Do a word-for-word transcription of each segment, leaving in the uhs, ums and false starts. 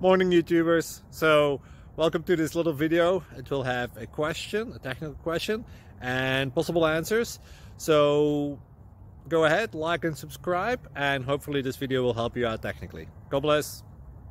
Morning YouTubers. So welcome to this little video. It will have a question, a technical question, and possible answers. So go ahead, like and subscribe, and hopefully this video will help you out technically. God bless.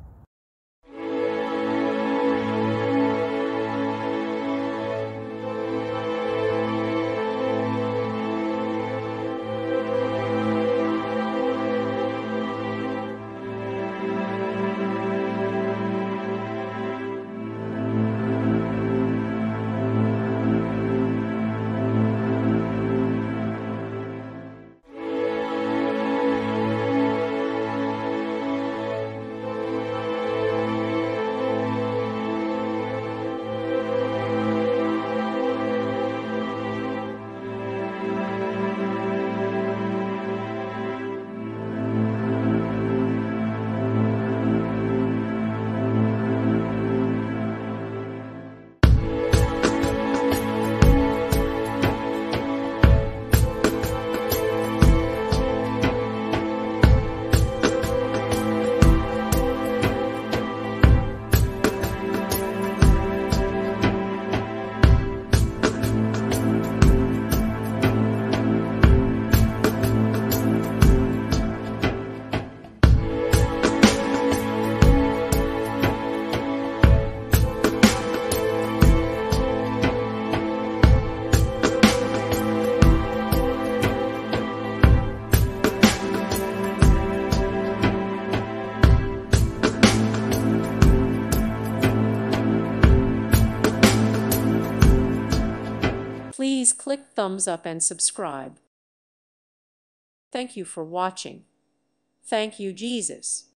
Please click thumbs up and subscribe. Thank you for watching. Thank you, Jesus.